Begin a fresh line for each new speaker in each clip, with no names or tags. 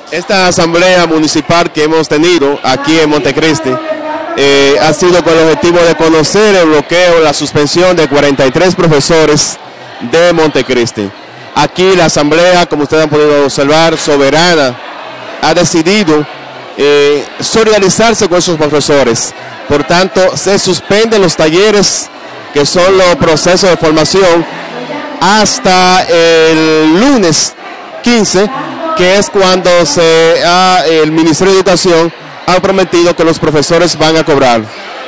Esta asamblea municipal que hemos tenido aquí en Montecristi ha sido con el objetivo de conocer el bloqueo, la suspensión de 43 profesores de Montecristi. Aquí la asamblea, como ustedes han podido observar, soberana, ha decidido solidarizarse con esos profesores. Por tanto, se suspenden los talleres, que son los procesos de formación, hasta el lunes 15, que es cuando el Ministerio de Educación ha prometido que los profesores van a cobrar.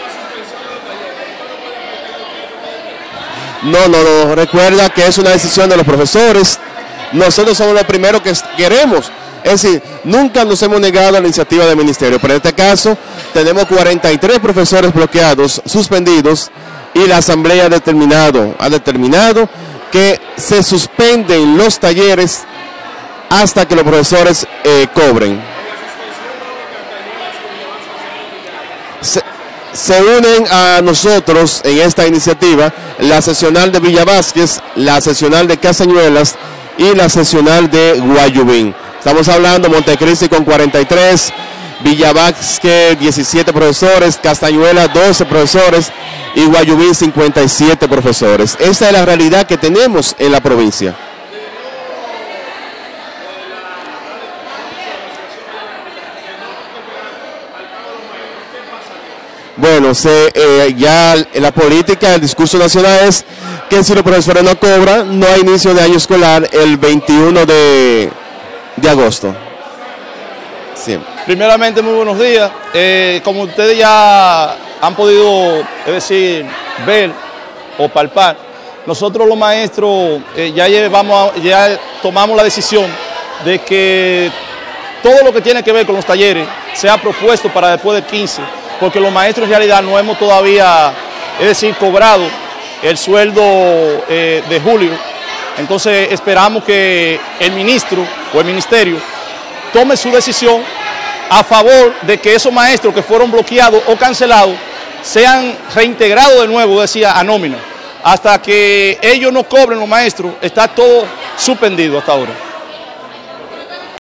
No, recuerda que es una decisión de los profesores. Nosotros somos los primeros que queremos. Es decir, nunca nos hemos negado a la iniciativa del ministerio, pero en este caso tenemos 43 profesores bloqueados, suspendidos, y la asamblea ha determinado que se suspenden los talleres hasta que los profesores cobren. Se unen a nosotros en esta iniciativa la seccional de Villa Vázquez, la seccional de Castañuelas y la seccional de Guayubín. Estamos hablando de Montecristi con 43, Villa Vázquez 17 profesores, Castañuelas 12 profesores y Guayubín 57 profesores. Esta es la realidad que tenemos en la provincia. Bueno, ya en la política, el discurso nacional es que si los profesores no cobran, no hay inicio de año escolar el 21 de agosto. Sí.
Primeramente, muy buenos días. Como ustedes ya han podido, ver o palpar, nosotros los maestros ya tomamos la decisión de que todo lo que tiene que ver con los talleres sea propuesto para después del 15, porque los maestros en realidad no hemos todavía, cobrado el sueldo de julio. Entonces esperamos que el ministro o el ministerio tome su decisión a favor de que esos maestros que fueron bloqueados o cancelados sean reintegrados de nuevo, a nómina. Hasta que ellos no cobren, los maestros, está todo suspendido hasta ahora.